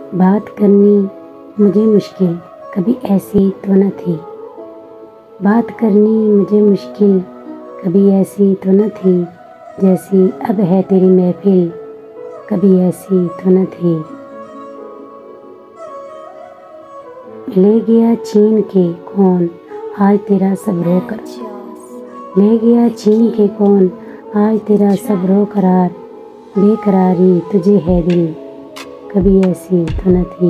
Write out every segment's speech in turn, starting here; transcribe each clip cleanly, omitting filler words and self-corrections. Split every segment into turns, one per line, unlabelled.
बात करनी मुझे मुश्किल कभी ऐसी तो न थी। बात करनी मुझे मुश्किल कभी ऐसी तो न थी। जैसी अब है तेरी महफिल कभी ऐसी तो न थी। ले गया छीन के कौन आज तेरा सब रो कर। ले गया छीन के कौन आज तेरा सब रो करार। बेकरारी तुझे है दिल कभी ऐसी तो न थी।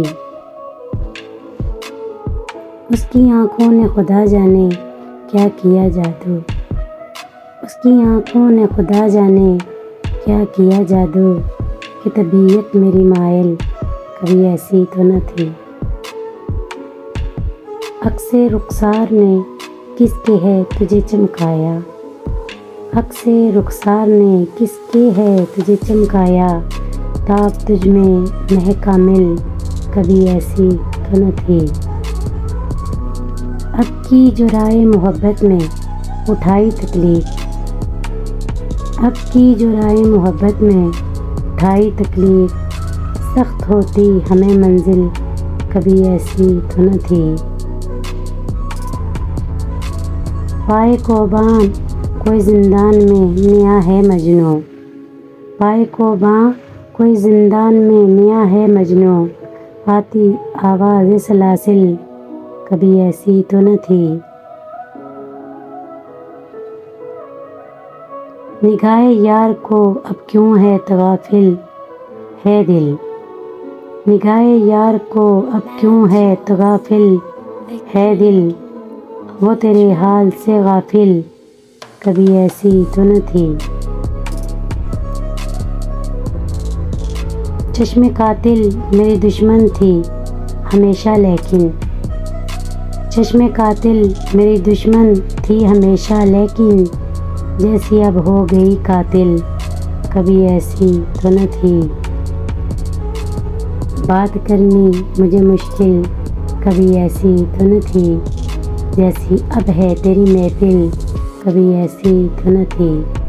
उसकी आँखों ने खुदा जाने क्या किया जादू। उसकी आँखों ने खुदा जाने क्या किया जादू कि तबीयत मेरी मायल कभी ऐसी तो न थी। अक्से रुखसार ने किसके है तुझे चमकाया। अक्से रुखसार ने किसके है तुझे चमकाया। ताब तुझ में महकामिल कभी ऐसी तो न थी। अब की जो राय मोहब्बत में उठाई तकलीफ। अब की जो राय मोहब्बत में उठाई तकलीफ। सख्त होती हमें मंजिल कभी ऐसी तो न थी। पाए कोबान कोई जिंदान में नया है मजनू। पाए कोबान कोई जिंदान में नया है मजनू। आती आवाज़ सलासिल कभी ऐसी तो न थी। निगाहे यार को अब क्यों है तगाफिल है दिल। निगाहे यार को अब क्यों है तगाफिल है दिल। वो तेरे हाल से गाफिल कभी ऐसी तो न थी। चश्मे कातिल मेरी दुश्मन थी हमेशा लेकिन। चश्मे कातिल मेरी दुश्मन थी हमेशा लेकिन। जैसी अब हो गई कातिल कभी ऐसी तो न थी। बात करनी मुझे मुश्किल कभी ऐसी तो न थी। जैसी अब है तेरी महफिल कभी ऐसी तो न थी।